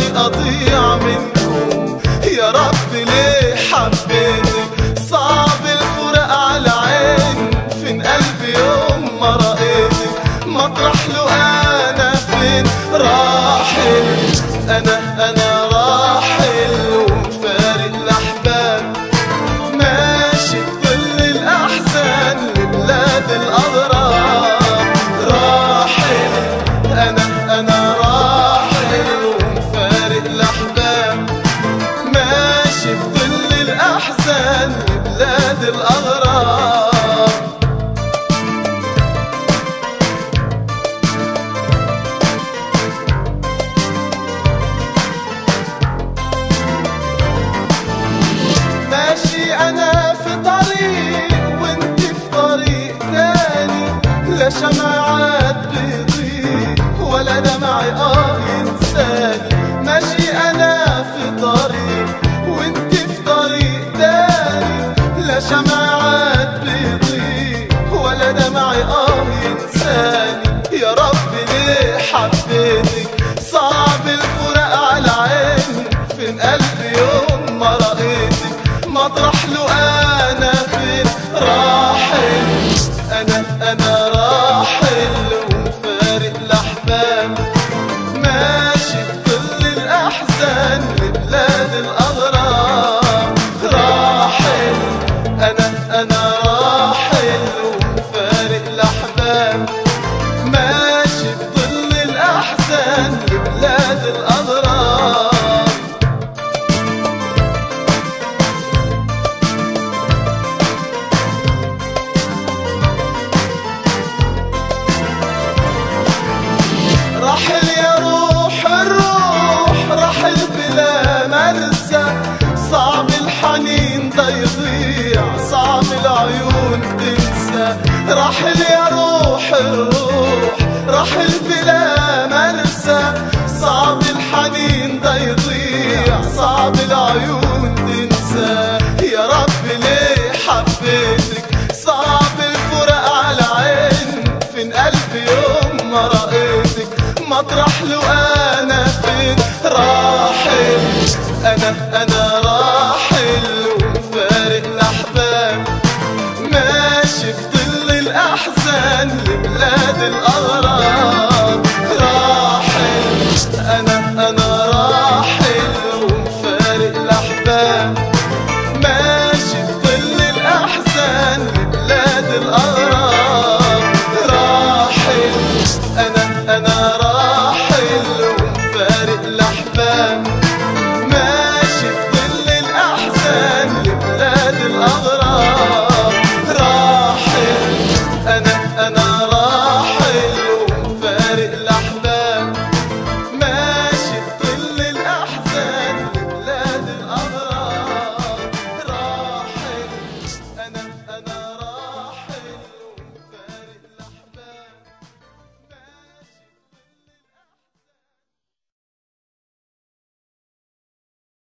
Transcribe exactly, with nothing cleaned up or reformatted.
أضيع منكم. يا رب ليه حبيتك؟ صعب الفراق على عين، فين قلبي يوم ما رأيتك؟ مطرح له أنا فين؟ راحل أنا أنا راحل ومفارق الأحباب، ماشي بظل الأحزان لبلاد الأغراب. راحل أنا أنا راحل ومفارق الأحباب، ماشي بظل الأحزان لبلاد الأغراب. ماشي أنا في طريق وانت في طريق تاني، لا شمعات بيضيء ولا دمعي آه ينساني. ماشي أنا في طريق وانت في طريق تاني، لا شمعات بيضيء ولا دمعي آه ينساني. يا رب ليه حبيتك؟ صعب الفراق على عيني، فين قلبي يوم ما رأيتك؟ مطرح له أنا فين؟ راحل أنا أنا راحل ومفارق الأحباب، ماشي بظل الأحزان لبلاد الأغراب. راحل أنا أنا راحل ومفارق الأحباب، ماشي بظل الأحزان لبلاد الأغراب. رحل يا روح الروح، رحل بلا مرسى، صعب الحنين ده يضيع